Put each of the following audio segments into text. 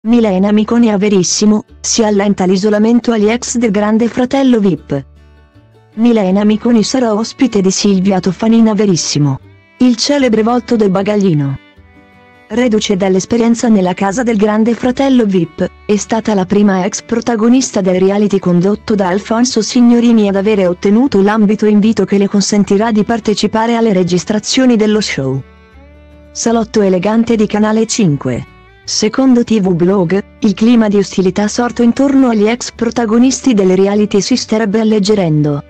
Milena Miconi a Verissimo, si allenta l'isolamento agli ex del Grande Fratello VIP. Milena Miconi sarà ospite di Silvia Toffanin a Verissimo. Il celebre volto del bagaglino. Reduce dall'esperienza nella casa del Grande Fratello VIP, è stata la prima ex protagonista del reality condotto da Alfonso Signorini ad avere ottenuto l'ambito invito che le consentirà di partecipare alle registrazioni dello show Salotto Elegante di Canale 5. Secondo TV Blog, il clima di ostilità sorto intorno agli ex protagonisti del reality si starebbe alleggerendo.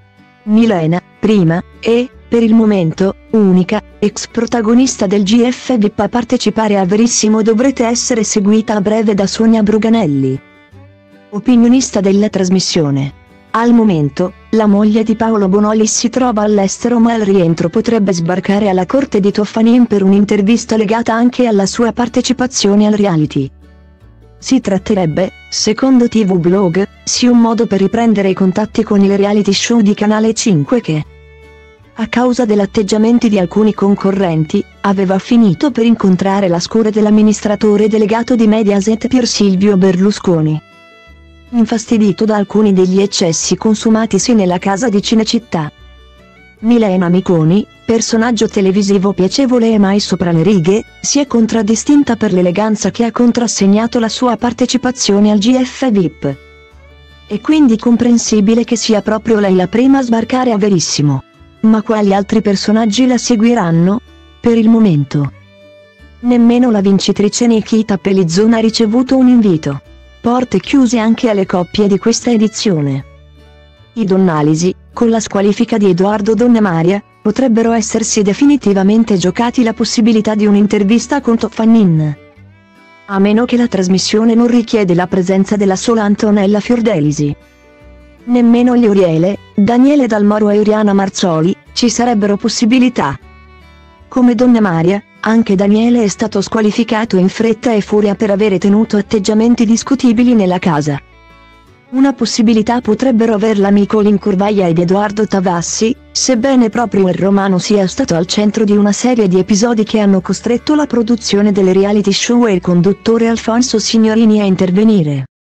Milena, prima, e, per il momento, unica, ex protagonista del GF VIP a partecipare a Verissimo dovrebbe essere seguita a breve da Sonia Bruganelli, opinionista della trasmissione. Al momento, la moglie di Paolo Bonolis si trova all'estero ma al rientro potrebbe sbarcare alla corte di Toffanin per un'intervista legata anche alla sua partecipazione al reality. Si tratterebbe, secondo TV Blog, sia un modo per riprendere i contatti con il reality show di Canale 5 che, a causa dell'atteggiamento di alcuni concorrenti, aveva finito per incontrare la scure dell'amministratore delegato di Mediaset Pier Silvio Berlusconi, infastidito da alcuni degli eccessi consumatisi nella casa di Cinecittà. Milena Miconi, personaggio televisivo piacevole e mai sopra le righe, si è contraddistinta per l'eleganza che ha contrassegnato la sua partecipazione al GF VIP. È quindi comprensibile che sia proprio lei la prima a sbarcare a Verissimo. Ma quali altri personaggi la seguiranno? Per il momento nemmeno la vincitrice Nikita Pellizzona ha ricevuto un invito. Porte chiuse anche alle coppie di questa edizione. I Donnalisi, con la squalifica di Edoardo Donnamaria, potrebbero essersi definitivamente giocati la possibilità di un'intervista con Toffanin. A meno che la trasmissione non richiede la presenza della sola Antonella Fiordelisi. Nemmeno gli Oriele, Daniele Dalmoro e Oriana Marzoli, ci sarebbero possibilità. Come Donnamaria, anche Daniele è stato squalificato in fretta e furia per avere tenuto atteggiamenti discutibili nella casa. Una possibilità potrebbero averla Miconi Curvaia ed Edoardo Tavassi, sebbene proprio il romano sia stato al centro di una serie di episodi che hanno costretto la produzione del reality show e il conduttore Alfonso Signorini a intervenire.